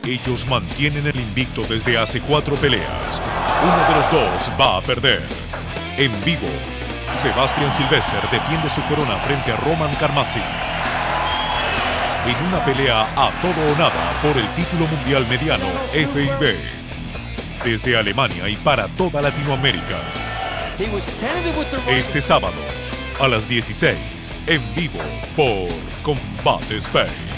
Ellos mantienen el invicto desde hace 4 peleas. Uno de los dos va a perder. En vivo, Sebastián Silvestre defiende su corona frente a Roman Karmazin. En una pelea a todo o nada por el título mundial mediano FIB. Desde Alemania y para toda Latinoamérica. Este sábado a las 16 en vivo por Combate Spain.